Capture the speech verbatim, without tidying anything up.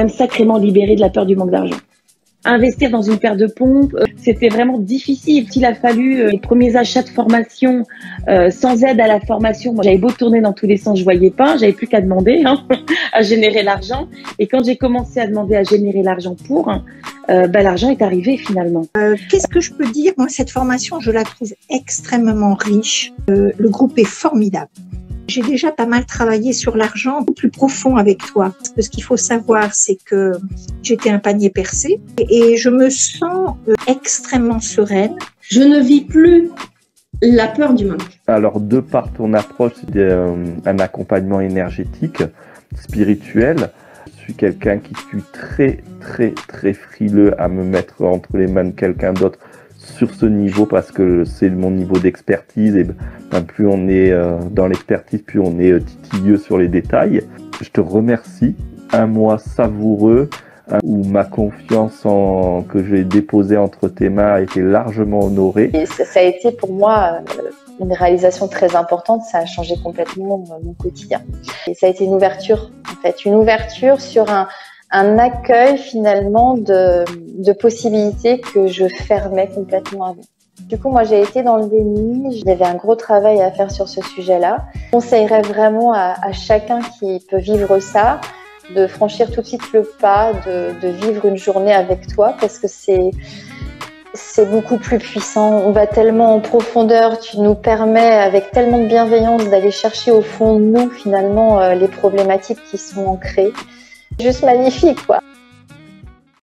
Même sacrément libérée de la peur du manque d'argent. Investir dans une paire de pompes, euh, c'était vraiment difficile. Il a fallu euh, les premiers achats de formation euh, sans aide à la formation. Moi, j'avais beau tourner dans tous les sens, je voyais pas. J'avais plus qu'à demander hein, à générer l'argent. Et quand j'ai commencé à demander à générer l'argent pour, euh, bah, l'argent est arrivé finalement. Euh, Qu'est-ce que je peux dire? Moi, cette formation, je la trouve extrêmement riche. Euh, le groupe est formidable. J'ai déjà pas mal travaillé sur l'argent plus profond avec toi. Parce que ce qu'il faut savoir, c'est que j'étais un panier percé et je me sens extrêmement sereine. Je ne vis plus la peur du manque. Alors, de par ton approche, c'est euh, un accompagnement énergétique, spirituel. Je suis quelqu'un qui suis très, très, très frileux à me mettre entre les mains de quelqu'un d'autre sur ce niveau parce que c'est mon niveau d'expertise et ben, plus on est euh, dans l'expertise, plus on est euh, titilleux sur les détails. Je te remercie. Un mois savoureux hein, où ma confiance en que j'ai déposée entre tes mains a été largement honorée. Et ça, ça a été pour moi euh, une réalisation très importante. Ça a changé complètement mon, mon quotidien. Et ça a été une ouverture, en fait, une ouverture sur un un accueil finalement de, de possibilités que je fermais complètement avant. Du coup, moi, j'ai été dans le déni. Il y avait un gros travail à faire sur ce sujet-là. Je conseillerais vraiment à, à chacun qui peut vivre ça de franchir tout de suite le pas, de, de vivre une journée avec toi parce que c'est c'est beaucoup plus puissant. On va tellement en profondeur. Tu nous permets avec tellement de bienveillance d'aller chercher au fond de nous finalement euh, les problématiques qui sont ancrées. Juste magnifique, quoi.